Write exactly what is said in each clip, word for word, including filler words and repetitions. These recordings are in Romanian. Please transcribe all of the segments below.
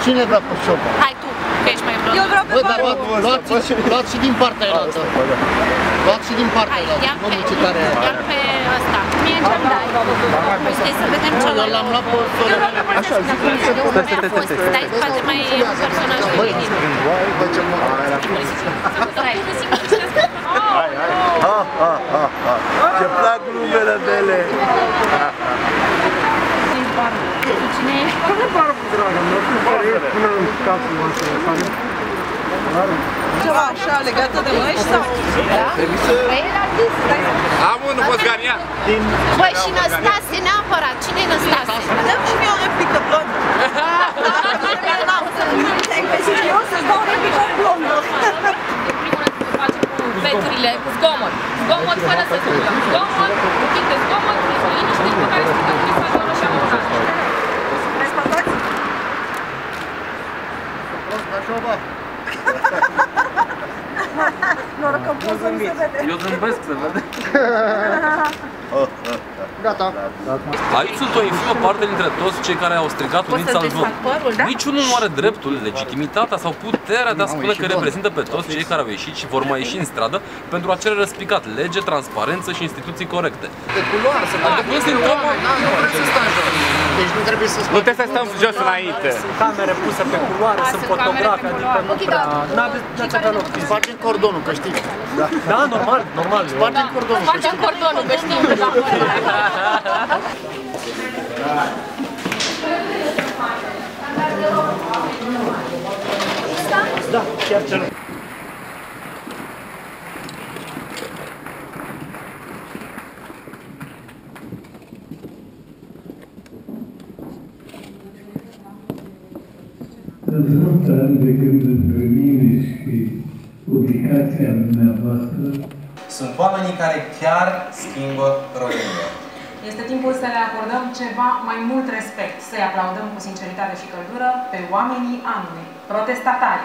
Cine vrea pe șopa? Hai tu, că ești mai blond. Eu vreau pe Bă, dar luați și din partea aia. Luați și din partea aia. Nu zice care e. Iar pe ăsta. Mie ce-mi dai? Păi stai să vedem ce Eu l-am luat pe Sorel. Așa, zic cum se pune. Stai, poate mai e un personaj feminin. Stai. Ha, ha, ha, ha. Ce plac glumele mele! Cine ești? Nu pară cu dragă, mă, nu pare până în capul noastră. Ceva așa legată de măști sau? Păi el a zis. Am unul, Bosgania. Băi, și Năstase, neapărat. Cine e Năstase? Dăm și mie o replică blondă. Eu să-ți dau o replică blondă. Veturile cu zgomot. Zgomot fără să spună. Zgomot, un pic de zgomot, liniște pe care strigătorii să ajungă și amuzat. Respectați? Noroc că poză nu se vede. Eu zâmbesc, se vede. Gata. Aici sunt o infimă parte dintre toți cei care au strigat uniți salvăm. Niciunul nu are dreptul, legitimitatea sau puterea de a spune că reprezintă pe toți cei care au ieșit și vor mai ieși în stradă pentru a cere răspicat lege, transparență și instituții corecte. De culoare, să facă nu sunt nu vrem să stăm jos. Deci nu trebuie să Nu trebuie să stăm jos înainte. Sunt camere puse pe culoare, sunt fotografe, adică nu prea... N-ați avea loc. Spargem cordonul, că știi. Da, normal, normal. Spargem cordonul, că Facem știi. cordonul, că știm că la Da, chiar ce nu. Sunt ani de când între mine și publicația dumneavoastră. Sunt oamenii care chiar schimbă România. Este timpul să le acordăm ceva mai mult respect, să-i aplaudăm cu sinceritate și căldură pe oamenii anului, protestatari.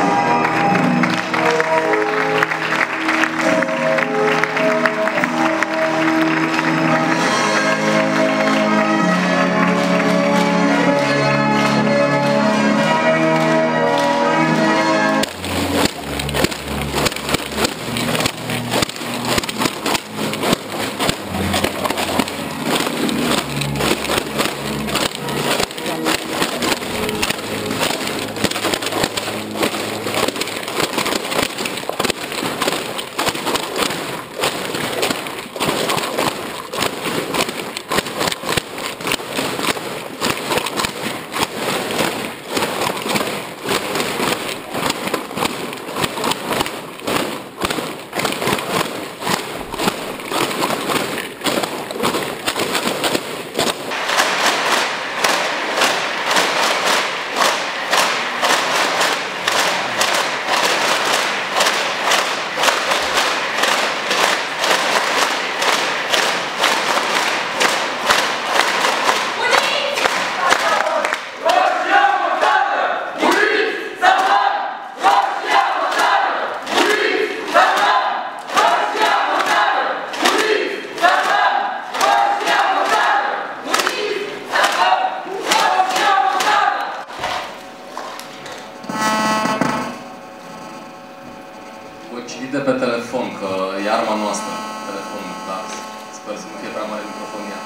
De pe telefon, că e arma noastră, telefonul, dar sper să nu fie prea mare microfonia.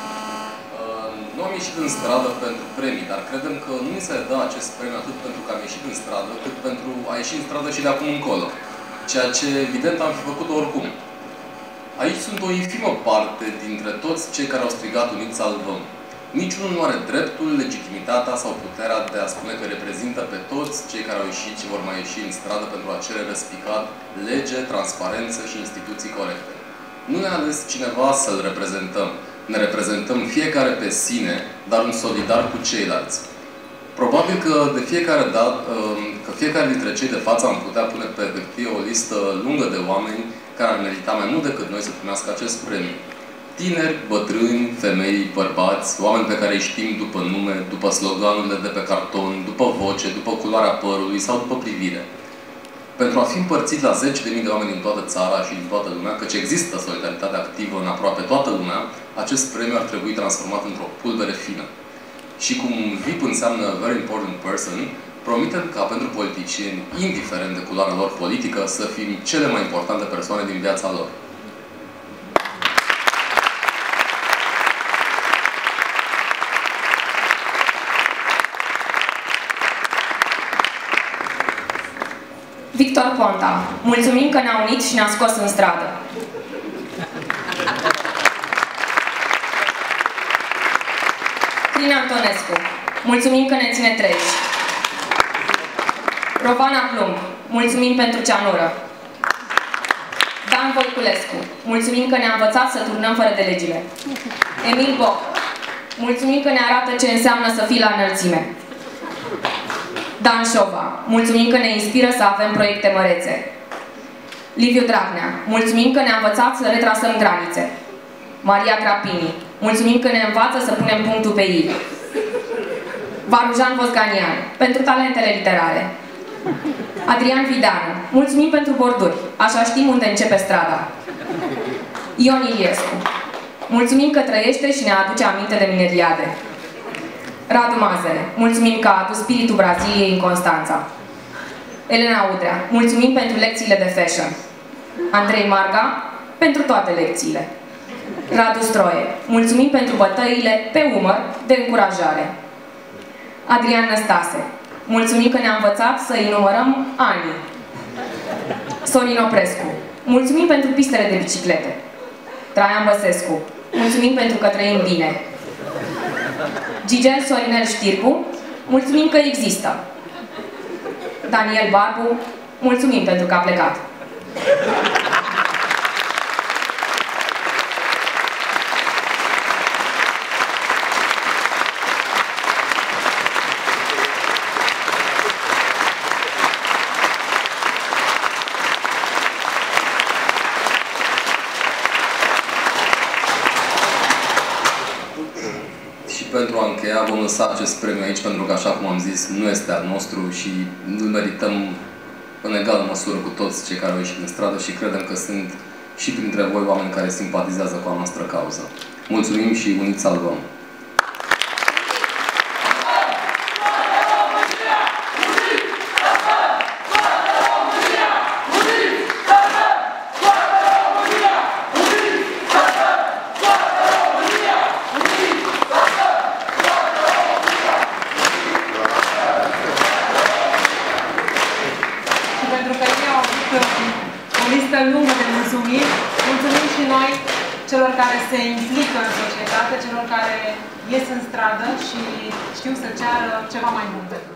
Nu am ieșit în stradă pentru premii, dar credem că nu ni se dă acest premiu atât pentru că am ieșit în stradă, cât pentru a ieși în stradă și de acum încolo. Ceea ce, evident, am fi făcut oricum. Aici sunt o infimă parte dintre toți cei care au strigat uniți salvăm. Niciunul nu are dreptul, legitimitatea sau puterea de a spune că reprezintă pe toți cei care au ieșit și vor mai ieși în stradă pentru a cere răspicat lege, transparență și instituții corecte. Nu ne-a ales cineva să-l reprezentăm. Ne reprezentăm fiecare pe sine, dar un solidar cu ceilalți. Probabil că de fiecare dată, că fiecare dintre cei de față am putea pune pe hârtie o listă lungă de oameni care ar merita mai mult decât noi să primească acest premiu. Tineri, bătrâni, femei, bărbați, oameni pe care îi știm după nume, după sloganurile de pe carton, după voce, după culoarea părului sau după privire. Pentru a fi împărțit la zeci de mii de oameni din toată țara și din toată lumea, căci există solidaritate activă în aproape toată lumea, acest premiu ar trebui transformat într-o pulbere fină. Și cum V I P înseamnă Very Important Person, Promitem ca pentru politicieni, indiferent de culoarea lor politică, să fim cele mai importante persoane din viața lor. Victor Ponta, mulțumim că ne-a unit și ne-a scos în stradă. Crin Antonescu, mulțumim că ne ține treji. Rovana Plumb, mulțumim pentru ceanură. Dan Voiculescu, mulțumim că ne-a învățat să turnăm fără de legile. Emil Boc, mulțumim că ne arată ce înseamnă să fii la înălțime. Dan Șova, mulțumim că ne inspiră să avem proiecte mărețe. Liviu Dragnea, mulțumim că ne-a învățat să retrasăm granițe. Maria Crapini, mulțumim că ne învață să punem punctul pe I. Varujan Vosganian, pentru talentele literare. Adrian Videanu, mulțumim pentru borduri, așa știm unde începe strada. Ion Iliescu, mulțumim că trăiește și ne aduce aminte de mineriade. Radu Mazăre, mulțumim că a adus spiritul Braziliei în Constanța. Elena Udrea, mulțumim pentru lecțiile de fashion. Andrei Marga, pentru toate lecțiile. Radu Stroie, mulțumim pentru bătăile pe umăr de încurajare. Adrian Năstase, mulțumim că ne-a învățat să-i numărăm anii. Sorin Oprescu, mulțumim pentru pistele de biciclete. Traian Băsescu, mulțumim pentru că trăim bine. Gigel Sorinel Știrbu, mulțumim că există. Daniel Barbu, mulțumim pentru că a plecat. Pentru a încheia, vom lăsa acest premiu aici, pentru că, așa cum am zis, nu este al nostru și îl merităm în egală măsură cu toți cei care au ieșit în stradă și credem că sunt și printre voi oameni care simpatizează cu a noastră cauză. Mulțumim și uniți salvăm! Lungă de mulțumiri. Mulțumim și noi celor care se implică în societate, celor care ies în stradă și știu să ceară ceva mai mult.